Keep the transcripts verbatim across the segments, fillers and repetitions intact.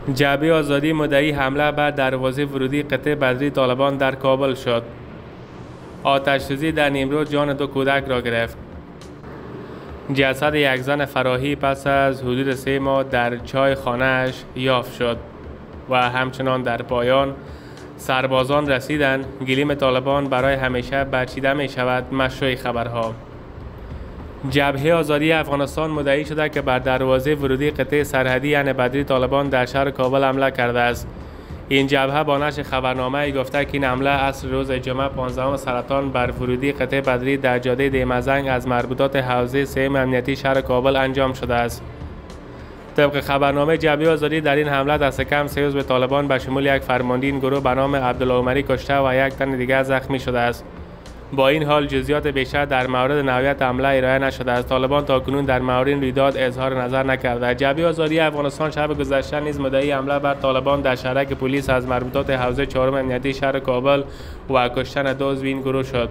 جبهه آزادی مدعی حمله بر دروازه ورودی قطع بدری طالبان در کابل شد. آتش‌سوزی در نیمروز جان دو کودک را گرفت. جسد یک زن فراحی پس از حدود سه ماه در چای خانه‌اش یافت شد. و همچنان در پایان سربازان رسیدند. گلیم طالبان برای همیشه برچیده می شود. مشروع خبرها. جبهه آزادی افغانستان مدعی شده که بر دروازه ورودی قطع سرحدی یعنی بدری طالبان در شهر کابل حمله کرده است. این جبهه با نشر خبرنامه گفته که این حمله عصر روز جمعه پانزدهم سرطان بر ورودی قطع بدری در جاده دیمزنگ از مربوطات حوزه سیم امنیتی شهر کابل انجام شده است. طبق خبرنامه جبهه آزادی در این حمله دست کم سه عضو طالبان به شمول یک فرمانده این گروه به نام عبدالله عمری کشته و یک تن دیگر زخمی شده است. با این حال جزئیات بیشتر در مورد نوعیت حمله ارائه نشده است. طالبان تاکنون در مورد این رویداد اظهار نظر نکرده. جبهه آزادی افغانستان شب گذشته نیز مدعی حمله بر طالبان در شهرک پلیس از مربوطات حوزه چهارم امنیتی شهر کابل و کشتن دو عضو این گروه شد.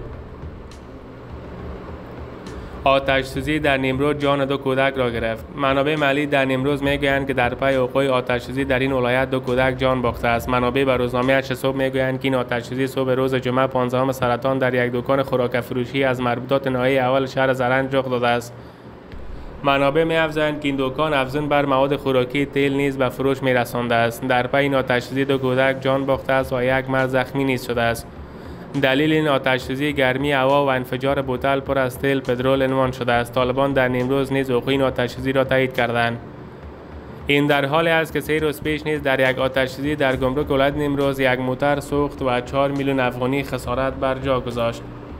آتش‌سوزی در نیمروز جان دو کودک را گرفت. منابع محلی در نیمروز میگویند که در پی وقوع آتش‌سوزی در این ولایت دو کودک جان باخته است. منابع به روزنامه هشت صبح میگویند که این آتش‌سوزی صبح روز جمعه پانزدهم سرطان در یک دکان خوراک فروشی از مربوطات ناحیه اول شهر زرنج رخ داده است. منابع می‌افزایند که این دکان افزون بر مواد خوراکی تیل نیز به فروش می‌رسانده است. در پی این آتش‌سوزی دو کودک جان باخته است و یک مرد زخمی نیز شده است. دلیل این آتش‌سوزی گرمی هوا و انفجار بوتل پر از تیل پترول عنوان شده است. طالبان در نیمروز نیز وقوع این آتش‌سوزی را تایید کردند. این در حالی است که سه روز پیش نیز در یک آتش‌سوزی در گمرک ولایت نیمروز یک موتر سوخت و چهار میلیون افغانی خسارت بر جا گذاشت.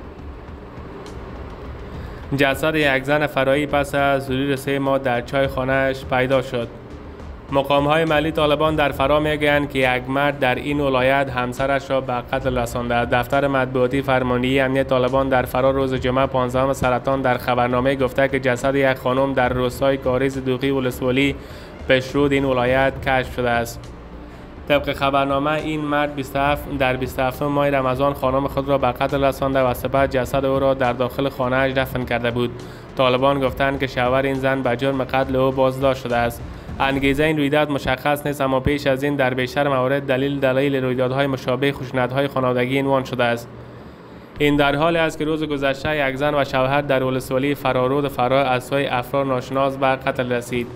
جسد یک زن فراحی پس از حدود سه ماه در چای خانه‌اش پیدا شد. مقام‌های محلی طالبان در فرا میگویند که یک مرد در این ولایت همسرش را به قتل رسانده است. دفتر مطبوعاتی فرماندهی امنیت طالبان در فرا روز جمعه پانزدهم سرطان در خبرنامه گفته که جسد یک خانم در روستای کاریز دوغی ولسوالی پیشرود این ولایت کشف شده است. طبق خبرنامه این مرد بیست و هفت در بیست و هفتم ماه رمضان خانم خود را به قتل رسانده و سپس جسد او را در داخل خانه‌اش دفن کرده بود. طالبان گفتند که شوهر این زن به جرم قتل او بازداشت شده است. انگیزه این رویداد مشخص نیست، اما پیش از این در بیشتر موارد دلیل دلایل رویدادهای مشابه خشونت‌های خانوادگی عنوان شده است. این در حالی است که روز گذشته یک زن و شوهر در ولسوالی فرارود فرا از سوی افراد ناشناس به قتل رسید.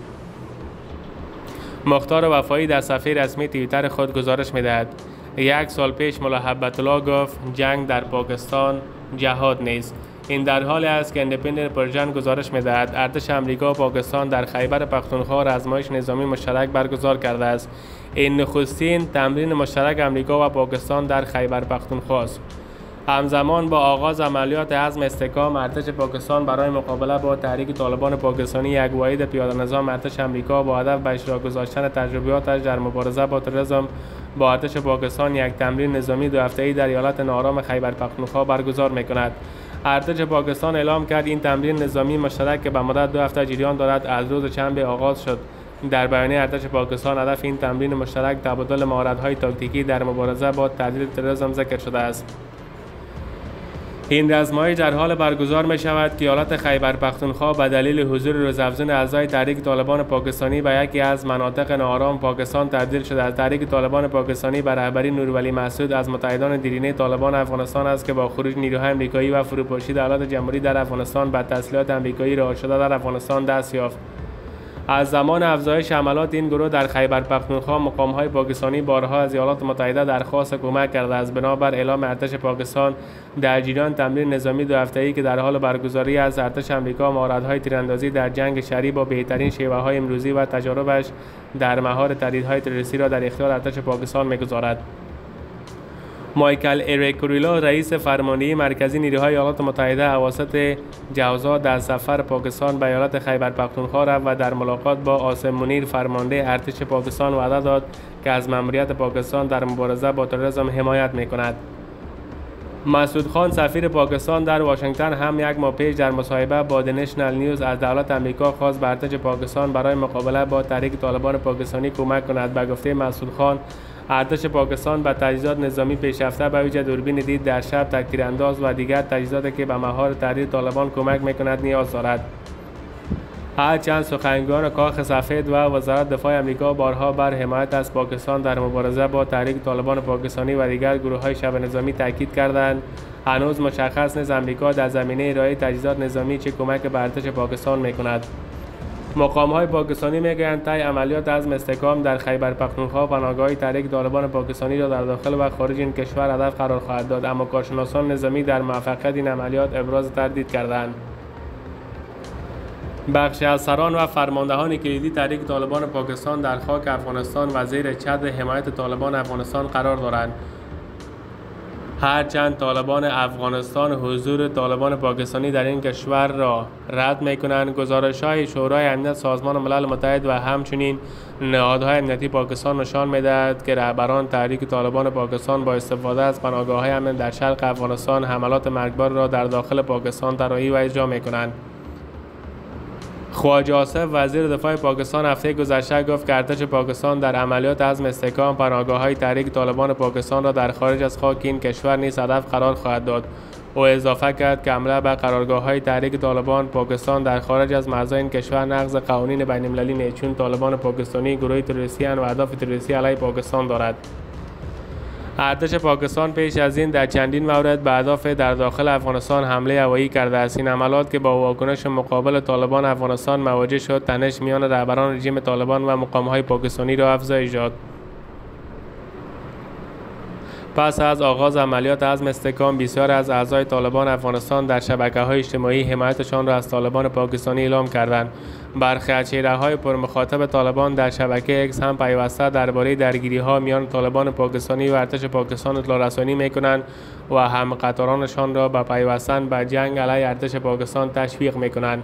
مختار وفایی در صفحه رسمی توییتر خود گزارش می‌دهد: یک سال پیش ملا هبت الله گفت جنگ در پاکستان جهاد نیست. این در حالی است که اندیپندنت پرژن گزارش می‌دهد ارتش آمریکا و پاکستان در خیبر پختونخوا آزمایش نظامی مشترک برگزار کرده است. این نخستین تمرین مشترک آمریکا و پاکستان در خیبر پختونخوا است. همزمان با آغاز عملیات عزم استحکام ارتش پاکستان برای مقابله با تحریک طالبان پاکستانی، یک واحد پیاده نظام ارتش آمریکا با هدف به اشتراک گذاشتن تجربیاتش در مبارزه با تروریسم با ارتش پاکستان یک تمرین نظامی دو هفته‌ای در ایالت ناآرام خیبر پختونخوا برگزار می‌کند. ارتش پاکستان اعلام کرد این تمرین نظامی مشترک که به مدت دو هفته جریان دارد از روز چهارشنبه آغاز شد. در بیانیه ارتش پاکستان هدف این تمرین مشترک تبادل مهارت‌های تاکتیکی در مبارزه با تهدید تروریسم ذکر شده است. این آزمایش در حال برگزار می شود که ایالت خیبر پختونخوا به دلیل حضور روزافزون اعضای تحریک طالبان پاکستانی به یکی از مناطق ناآرام پاکستان تبدیل شده است. تحریک طالبان پاکستانی به رهبری نورولی مسعود از متحدان دیرینه طالبان افغانستان است که با خروج نیروهای آمریکایی و فروپاشی دولت جمهوری در افغانستان به تسلیحات آمریکایی رها شده در افغانستان دست یافت. از زمان افزایش حملات این گروه در خیبر پختونخوا مقام‌های پاکستانی بارها از ایالات متحده درخواست کمک کرده است. بنابر اعلام ارتش پاکستان در جریان تمرین نظامی دو هفته‌ای که در حال برگزاری از ارتش آمریکا مهارت‌های تیراندازی در جنگ شهری با بهترین شیوه‌های امروزی و تجاربش در مهار تهدیدهای تروریستی را در اختیار ارتش پاکستان می‌گذارد. مایکل اریکوریلا رئیس فرماندهی مرکزی نیروهای ایالات متحده اواسط جوزا در سفر پاکستان به ایالت خیبر پختونخوا رفت و در ملاقات با عاصم منیر فرمانده ارتش پاکستان وعده داد که از مأموریت پاکستان در مبارزه با تروریسم حمایت می‌کند. مسعود خان سفیر پاکستان در واشنگتن هم یک ماه پیش در مصاحبه با دی نشنال نیوز از دولت آمریکا خواست به ارتش پاکستان برای مقابله با تحریک طالبان پاکستانی کمک کند. به گفته مسعود خان، ارتش پاکستان به تجهیزات نظامی پیشرفته به ویژه دوربین دید در شب، تک‌تیرانداز و دیگر تجهیزاتی که به مهار تحریر طالبان کمک می‌کند نیاز دارد. هرچند سخنگویان کاخ سفید و وزارت دفاع امریکا بارها بر حمایت از پاکستان در مبارزه با تحریک طالبان پاکستانی و دیگر گروه‌های شبه نظامی تاکید کردند، هنوز مشخص نیست امریکا در زمینه ارائه تجهیزات نظامی چه کمک به ارتش پاکستان می‌کند. مقام‌های پاکستانی می‌گویند طی عملیات عزم استحکام در خیبر پختونخوا پناهگاه‌های تحریک طالبان پاکستانی را در داخل و خارج این کشور هدف قرار خواهد داد، اما کارشناسان نظامی در موفقیت این عملیات ابراز تردید کردند. بخشی از سران و فرماندهان کلیدی تحریک طالبان پاکستان در خاک افغانستان و زیر چتر حمایت طالبان افغانستان قرار دارند. هرچند طالبان افغانستان حضور طالبان پاکستانی در این کشور را رد می‌کنند، گزارش‌های شورای امنیت سازمان ملل متحد و همچنین نهادهای امنیتی پاکستان نشان می‌دهد که رهبران تحریک طالبان پاکستان با استفاده از پناهگاه‌های امن در شرق افغانستان حملات مرگبار را در داخل پاکستان طراحی و اجرا می‌کنند. خواجه آصف وزیر دفاع پاکستان هفته گذشته گفت که ارتش پاکستان در عملیات عزم استحکام پناهگاه‌های تحریک طالبان پاکستان را در خارج از خاک این کشور نیز هدف قرار خواهد داد. او اضافه کرد که حمله به قرارگاه‌های تحریک طالبان پاکستان در خارج از مرزهای این کشور نقض قوانین بین‌المللی نیست، چون طالبان پاکستانی گروهی تروریستی و اهداف تروریستی علیه پاکستان دارد. ارتش پاکستان پیش از این در چندین مورد به اهداف در داخل افغانستان حمله هوایی کرده است. این حملات که با واکنش مقابل طالبان افغانستان مواجه شد، تنش میان رهبران رژیم طالبان و مقام‌های پاکستانی را افزایش داد. پس از آغاز عملیات عزم استحکام، بسیار از اعضای طالبان افغانستان در شبکه‌های اجتماعی حمایتشان را از طالبان پاکستانی اعلام کردند. برخی از چهره‌های پرمخاطب طالبان در شبکه اکس هم پیوسته درباره درگیری‌ها میان طالبان پاکستانی و ارتش پاکستان اطلاع رسانی می‌کنند و همقطارانشان را به پیوستن به جنگ علیه ارتش پاکستان تشویق می‌کنند.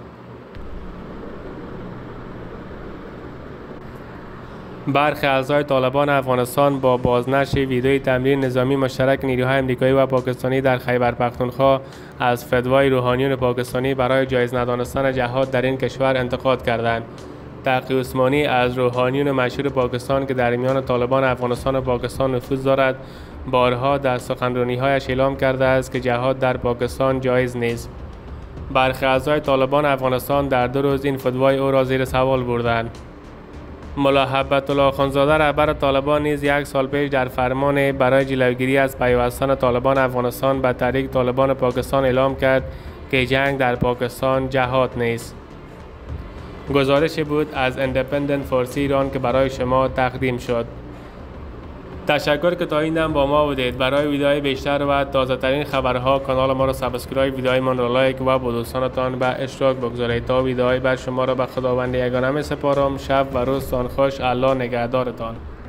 برخی اعضای طالبان افغانستان با بازنشر ویدئوی تمرین نظامی مشترک نیروهای امریکایی و پاکستانی در خیبر پختونخوا از فتوای روحانیون پاکستانی برای جایز ندانستن جهاد در این کشور انتقاد کردند. تقی عثمانی از روحانیون مشهور پاکستان که در میان طالبان افغانستان و پاکستان نفوذ دارد، بارها در سخنرانی‌هایش اعلام کرده است که جهاد در پاکستان جایز نیست. برخی اعضای طالبان افغانستان در دو روز این فتوای او را زیر سوال بردند. ملا هیبت‌الله خانزاده رهبر طالبان نیز یک سال پیش در فرمان برای جلوگیری از پیوستن طالبان افغانستان به تحریک طالبان پاکستان اعلام کرد که جنگ در پاکستان جهاد نیست. گزارشی بود از اندپندنت فارسی ایران که برای شما تقدیم شد. تشکر که تا این دم با ما بودید. برای ویدیوهای بیشتر و تازه ترین خبرها کانال ما را سابسکرایب، ویدیوهای من را لایک و با دوستانتان به اشتراک بگذارید. تا ویدیوهای بعد شما را به خداوند یگانه می سپارم. شب و روزتان خوش. الله نگهدارتان.